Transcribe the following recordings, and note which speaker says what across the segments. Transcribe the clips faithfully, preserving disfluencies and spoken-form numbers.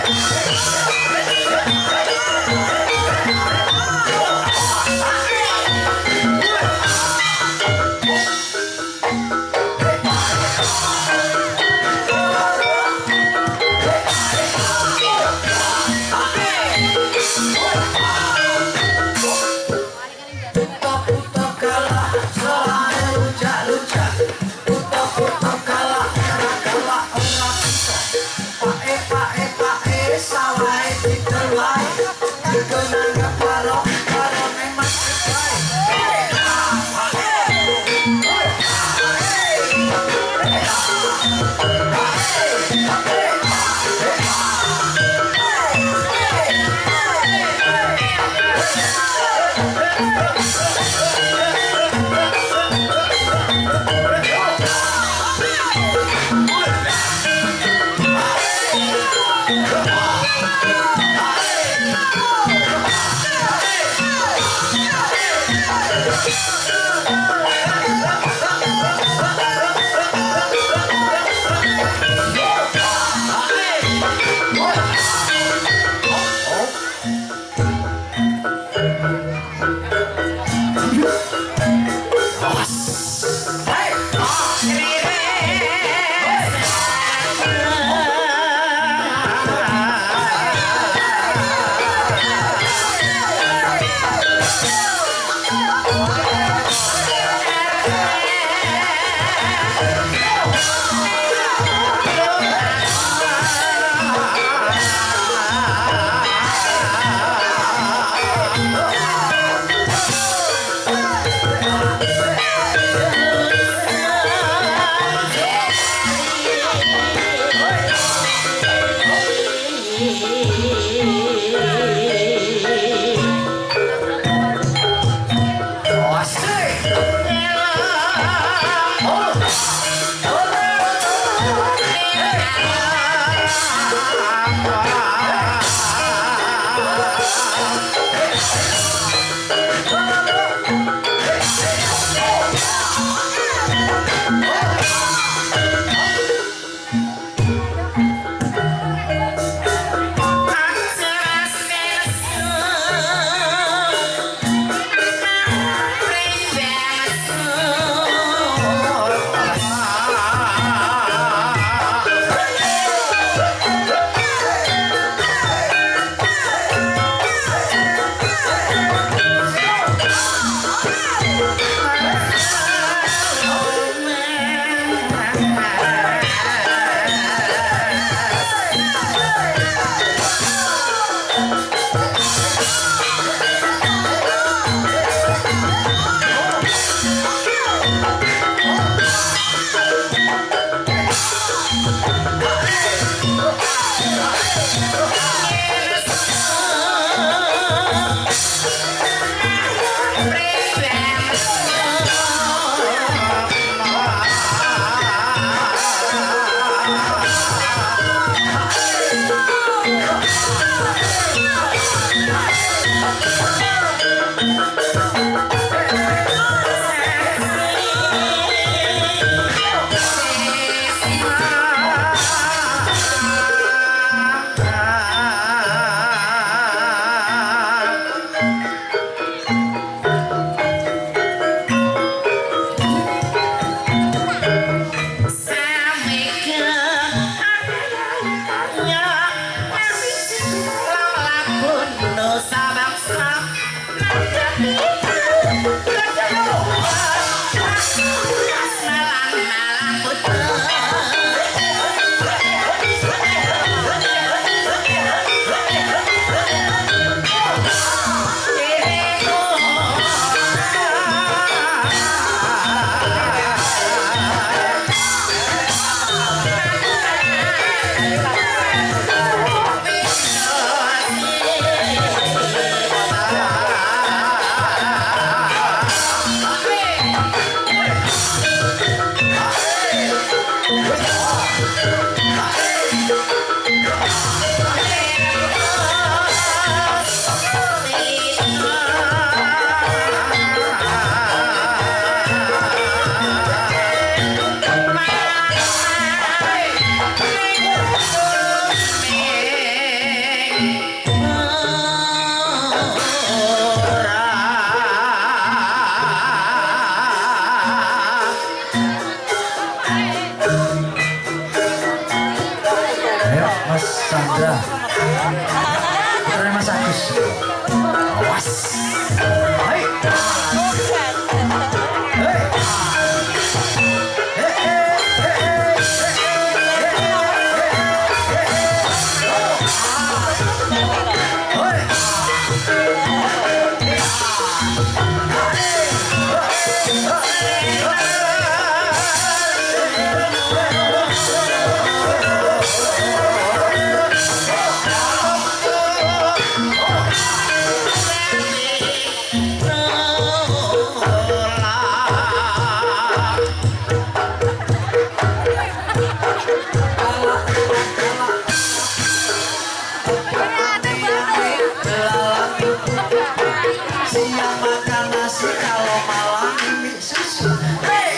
Speaker 1: Sabang Mas Chandra putra Mas Agus. Awas. Hai.
Speaker 2: Siang makan nasi kalau malam ini susu. Hey,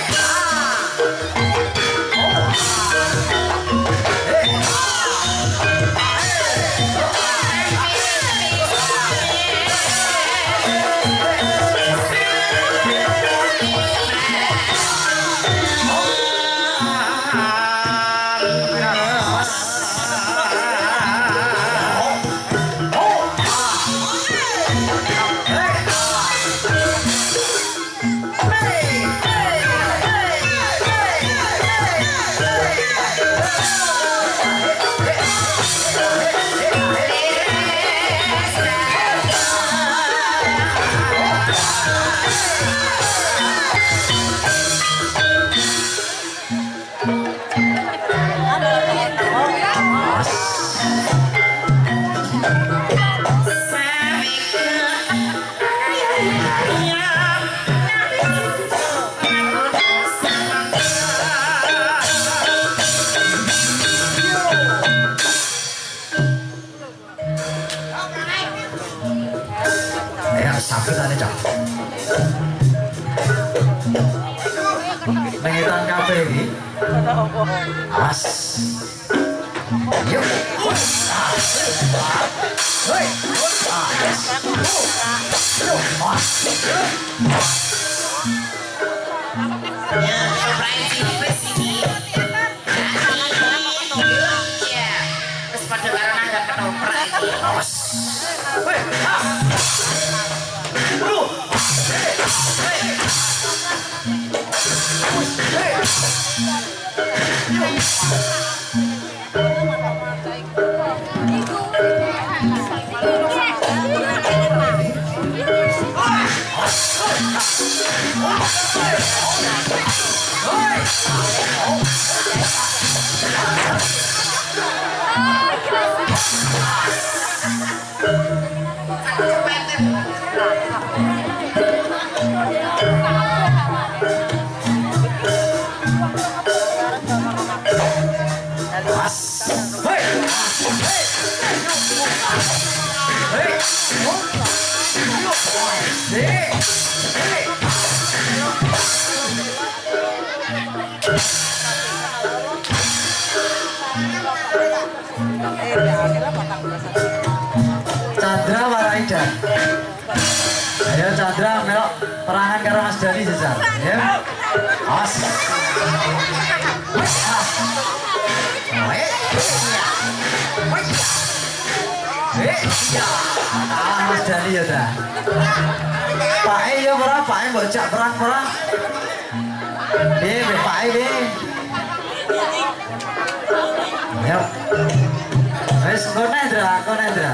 Speaker 1: sambutannya cak mengitan kafe ini awas yuk hei
Speaker 3: ya cobain sini plus ini ya terus pada karena ada ketoprak
Speaker 1: awas hei Bro. Hey. Hey. Chandra Waraida. Ayo Chandra melok perangan karo Mas Dani sejar. Ya. As. Ah, Mas Dani ya dah. Pak E ya ora, Pak E mbok jak perang-perang. Eh, Pak E be. Ayo. Wes kok Nendra, kok Nendra.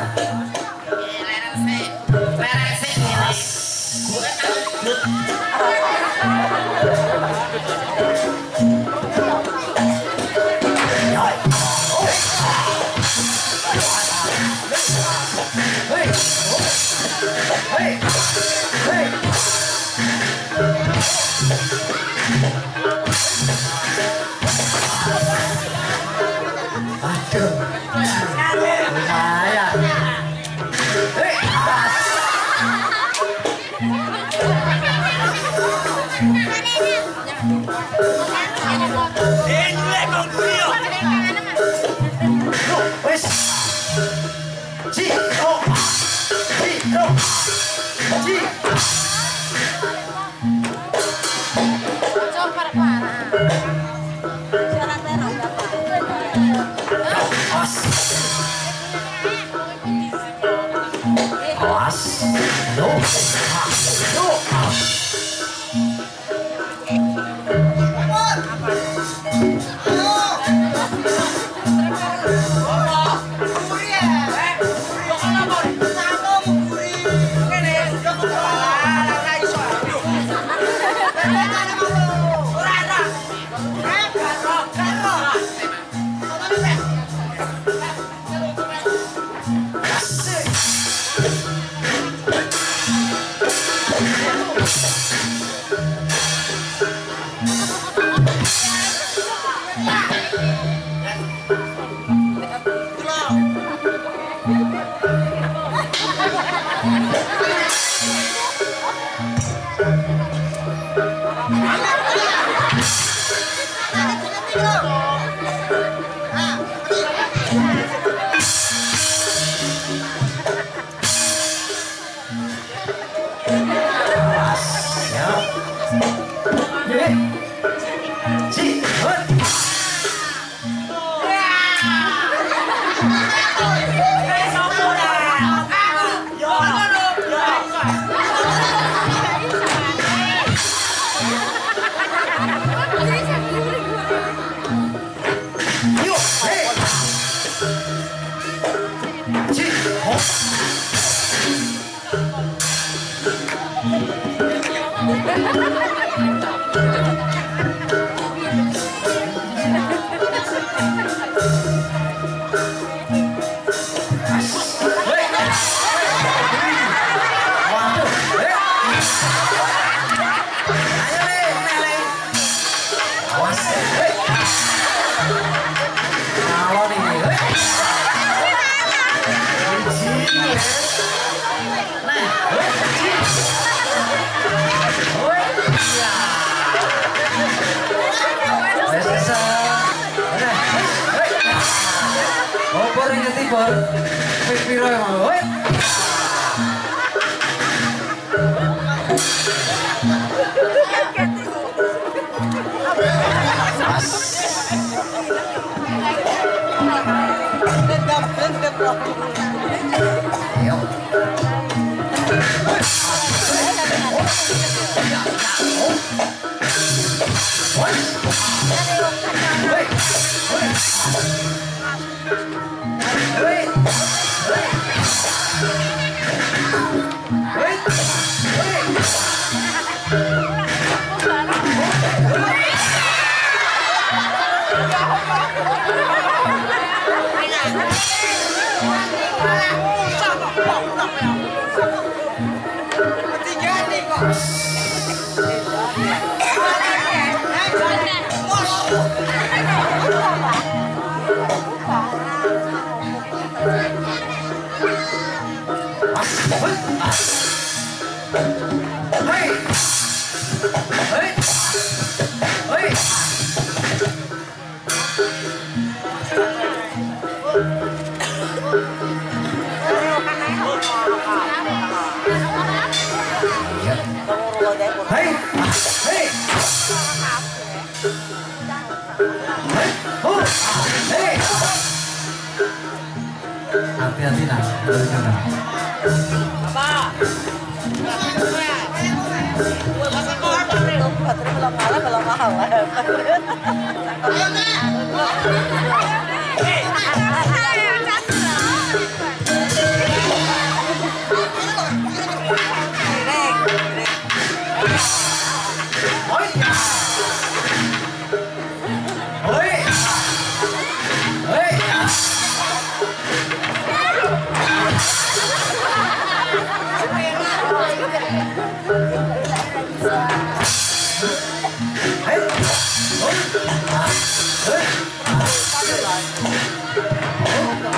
Speaker 1: Aduh, lumayan. Hei, wes, si, oh, si, oh, si.
Speaker 4: Coba parah. Syarat terang.
Speaker 1: awas awas no no hati-hati nak
Speaker 2: belum kalah belum mahal
Speaker 1: Hey!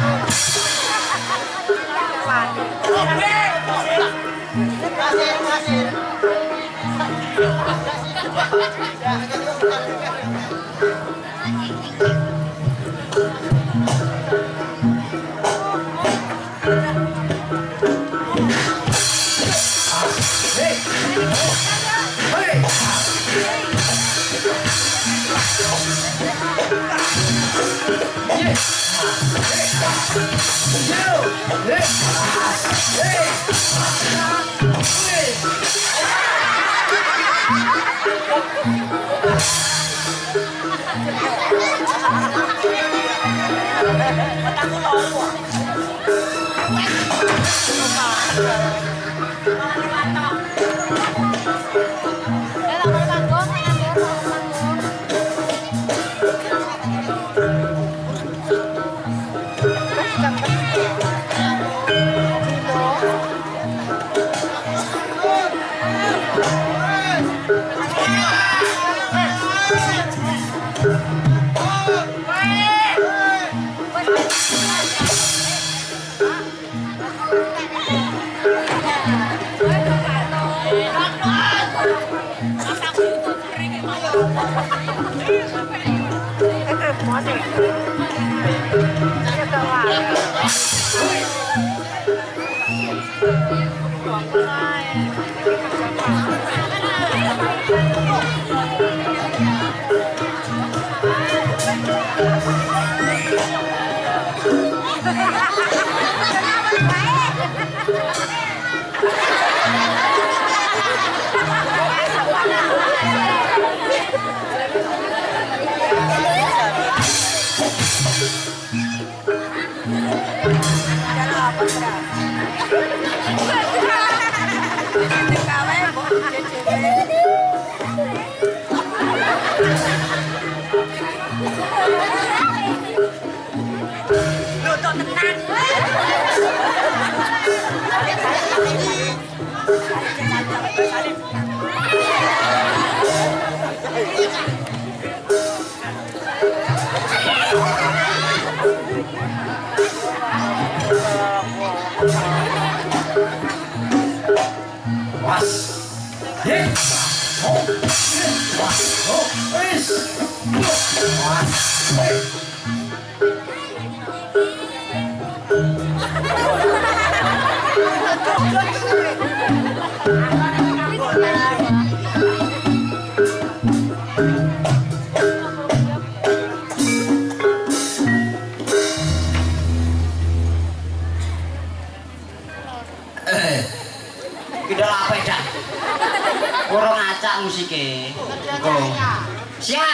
Speaker 3: Musike. Oh. Siap.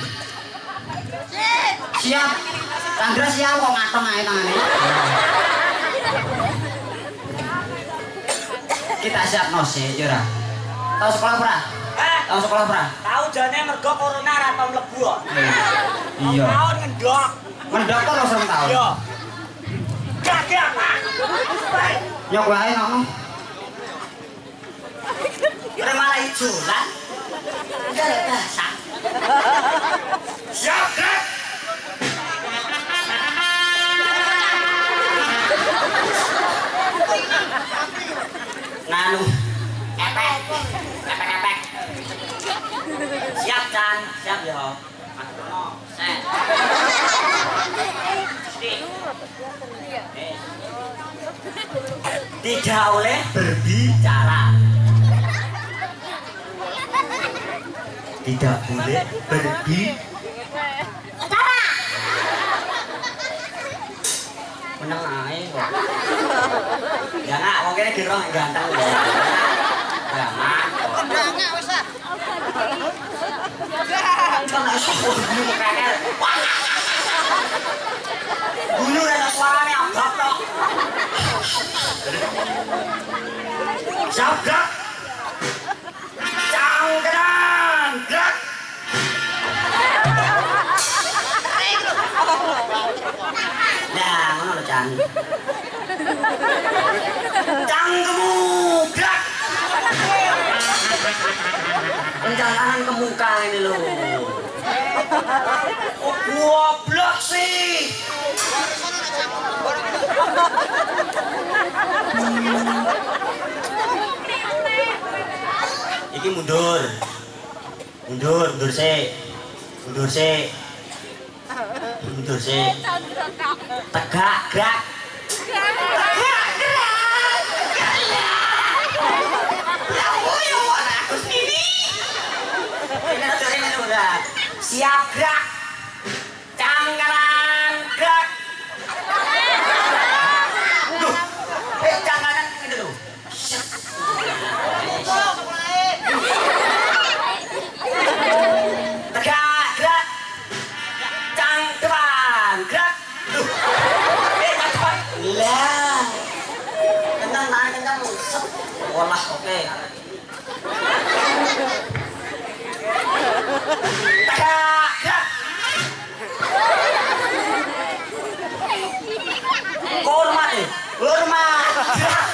Speaker 3: Siap. Chandra siap kok ngatong ae tangane. Kita siap nose yo ora. Tahu sekolah ora? Eh, tahu sekolah ora?
Speaker 2: Tahu jane mergo corona ora tau mlebu kok.
Speaker 3: Iya.
Speaker 2: Tahun ngendok.
Speaker 3: Ngendok kok ora serem tahun.
Speaker 2: Iya. Gak apa.
Speaker 3: Nyok wae ngono.
Speaker 2: Ora malah ijolan. Udah basah. Siap, Dek.
Speaker 3: Nganu. Epek. Epek-epek. Siap, Chan. Siap yo. Mas set. Tidak oleh berbicara. Tidak boleh berbicara. Menang ae kok. Ya nak, wong kene gerong ganteng lho. Ya nak.
Speaker 2: Ndangak wis ah.
Speaker 3: Kan iso bunyi kene. Bunyi ora suarane abang tok. Sabdak. Cangkran, gerak. Nah, ngono lho, Cang. Cangkemmu, gerak. Pencanahan ke muka ini lho. Oh, goblok sih. mundur. Mundur, mundur sih. Mundur sih. Mundur sih. Tegak, gerak. Tegak, gerak. Ya woyo aku sendiri. Ini tuh ini udah. Siap gerak. Cangkalan gerak. Duh. Eh, cangkalan gitu loh. Tegak, gerak. Cang depan, gerak. Duh. Eh, cang depan. Lah. Kencang, tahan kencang. Set. Olah, oke. Tegak, gerak. Hormat nih. Hormat. Gerak.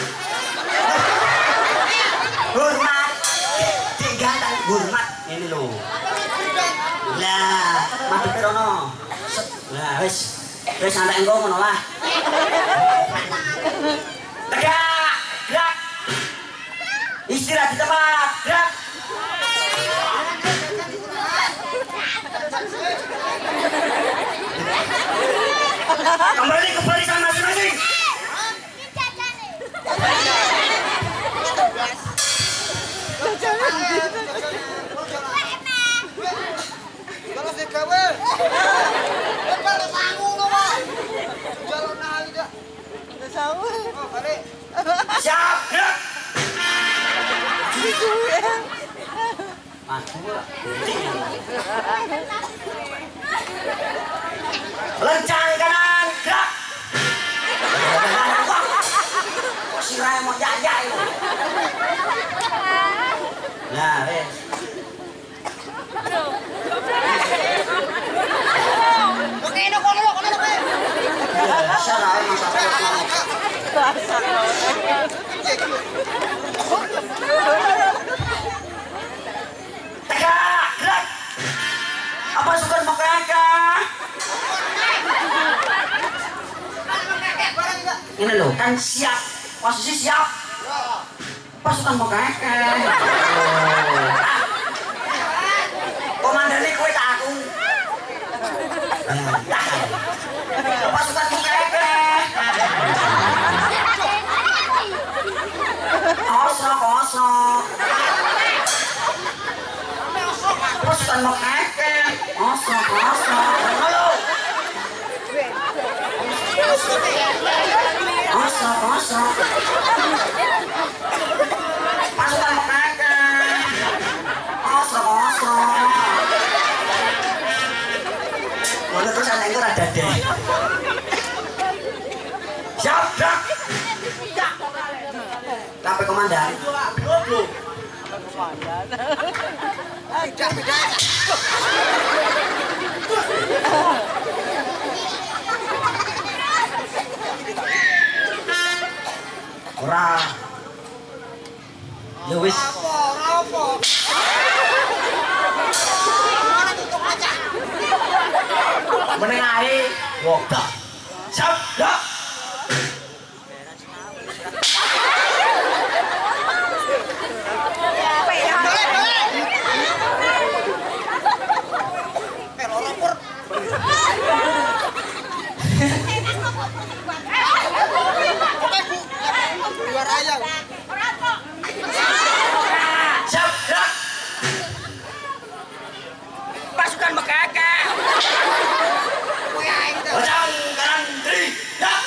Speaker 3: Hormat. Digantang hormat ini loh. Lah, mati perono. Lah, wis. Wis santai engko ngono lah. Tegak, gerak. Istirahat di tempat, gerak. Kembali ke barisan masing-masing. Siap, gerak. Lencang kanan, gerak. Kok si Raya mau jajak itu? Nah, wes.
Speaker 2: Oke, ini kono lo, kono lo.
Speaker 3: Salah, masa tegak, gerak. Apa suka makaka? Ini loh, kan siap. Posisi siap. Pasukan makaka. Komandannya kue tak aku. Pasukan makaka. Kosong, kosong. Pasukan makaka. Kosong, kosong. Halo. Kosong, kosong. Pasukan makaka. Kosong, kosong. Mana terus anak itu rada deh. Siap, siap. Kape komandan. Ora. Ya wis. Meneng ae. Wogak. Siap, siap. Siap, gerak. Pasukan makaka. Lencang kanan kiri, gerak.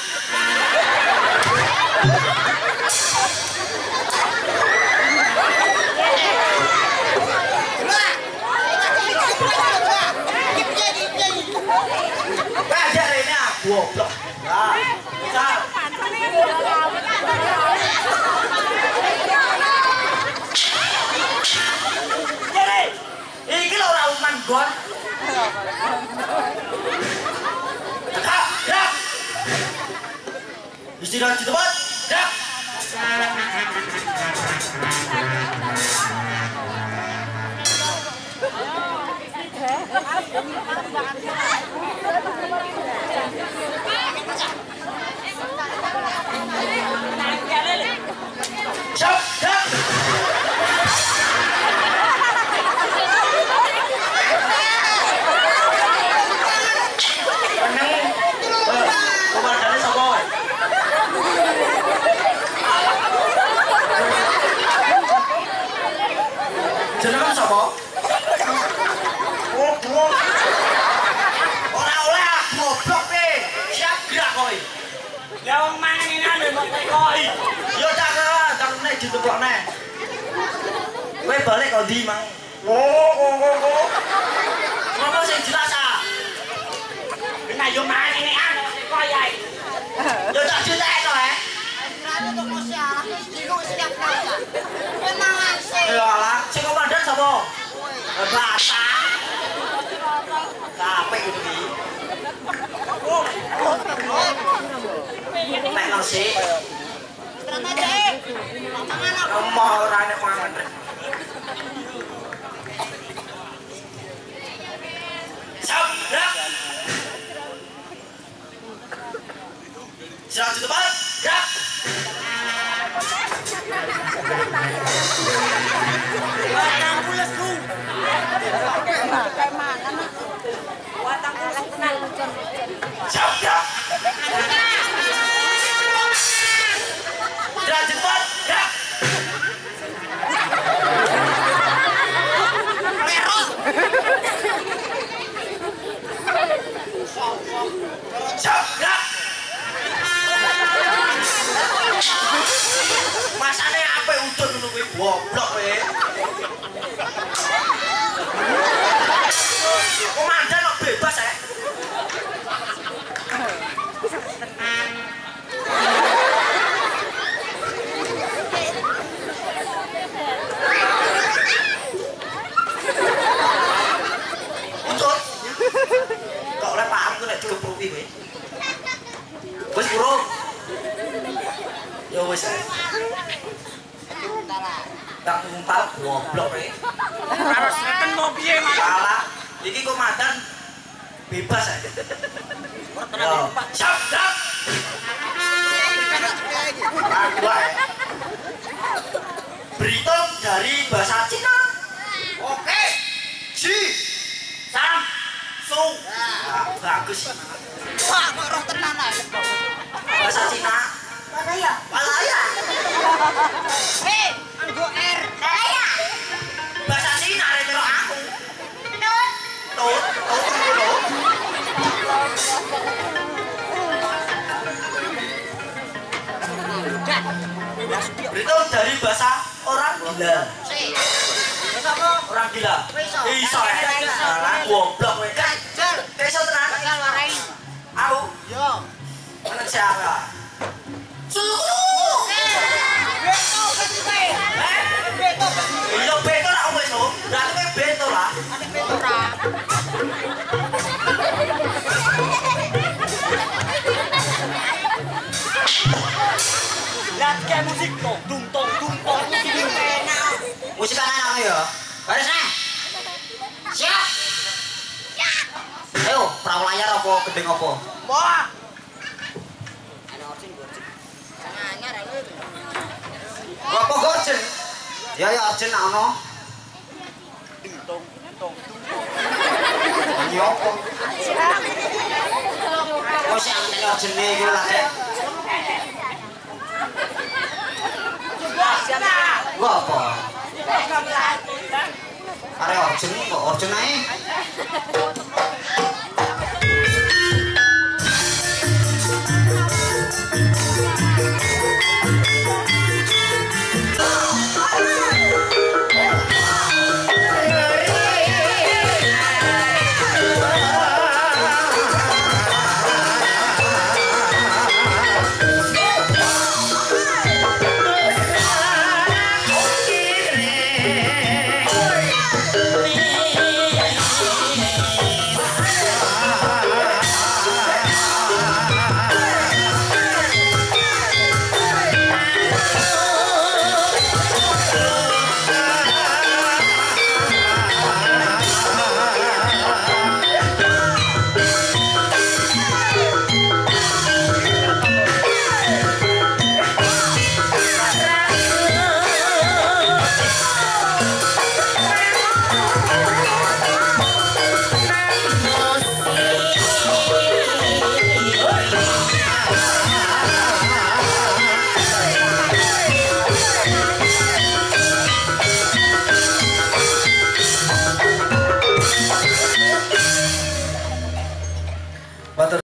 Speaker 3: Ajar ini aku goblok. Nah, siap. Jadi, ini lho ora umpan gon. Tegak, gerak. Istirahat di tempat, gerak. Siap, gerak. Ya wong mangan ini ane kok koi.
Speaker 2: Yo tak karo nek ditepokne. Kowe balik kok ndi mang? Oh, oh, oh, oh.
Speaker 3: Ngomong sing jelas ah. Kena yo mangan ini ane kok koi ae.
Speaker 2: Yo tak jutekno eh.
Speaker 4: Berani tuh kok siaran wis dino setiap kali. Menangan sih.
Speaker 2: Ya lah, sing komandan sapa? Bata. Capek itu iki. Nek nasi.
Speaker 4: Terus aja eh. Mangan apa?
Speaker 2: Emoh ora nek mangan. Sabrak. Siap di depan. Gerak.
Speaker 3: Watang kulesku. Watang kulesku kenal.
Speaker 2: Siap, gerak. Gerak di depan. Gerak. Siap, gerak. Masane ape udun ngono kuwi goblok kowe. Komandan kok bebas ae. Udun. Kok oleh paham ku nek dikepuki kowe. Wis burung. Ya wis. Tak ngumpal goblok kowe.
Speaker 3: Harus neken mau piye mas?
Speaker 2: Salah. Iki komandan bebas aja. Yo, siap, siap. Aku ae. Berhitung dari bahasa Cina. Oke. Ji. Sam. Su. Nah, bagus.
Speaker 4: Wah, kok roh tenan ae.
Speaker 2: Bahasa Cina.
Speaker 4: Padaya.
Speaker 2: Malaya.
Speaker 4: Hei, anggo R. Padaya.
Speaker 2: Bahasa Cina arek karo aku.
Speaker 4: Tut.
Speaker 2: Tut, tut ngono. Berhitung dari bahasa orang gila.
Speaker 4: Si. Wis apa?
Speaker 2: Orang gila.
Speaker 4: Iso.
Speaker 2: Iso ya. Salah goblok kowe kan.
Speaker 4: Jel.
Speaker 2: Iso tenan.
Speaker 4: Bakal warai.
Speaker 2: Aku
Speaker 4: Yo.
Speaker 2: mana siapa?
Speaker 4: Suruh. Beto kasih kowe.
Speaker 2: Eh?
Speaker 4: Beto kasih.
Speaker 2: Iya beto lah wis lho. Berarti kowe beto lah.
Speaker 4: Ada beto ra.
Speaker 3: Lihat kayak musik tong dung tong dung tong musik ini.
Speaker 4: Enak.
Speaker 2: Musik anak ya. Baris nih.
Speaker 4: Siap.
Speaker 2: Ayo, perahu layar apa gedeng apa?
Speaker 4: Wah. Anyar ae.
Speaker 2: Apa gorjen? Ya ya arjen ono.
Speaker 3: Tong tong.
Speaker 2: Ini apa? Oh sing antene arjene iki lho lek. Gua apa? Are arjen kok arjen ae.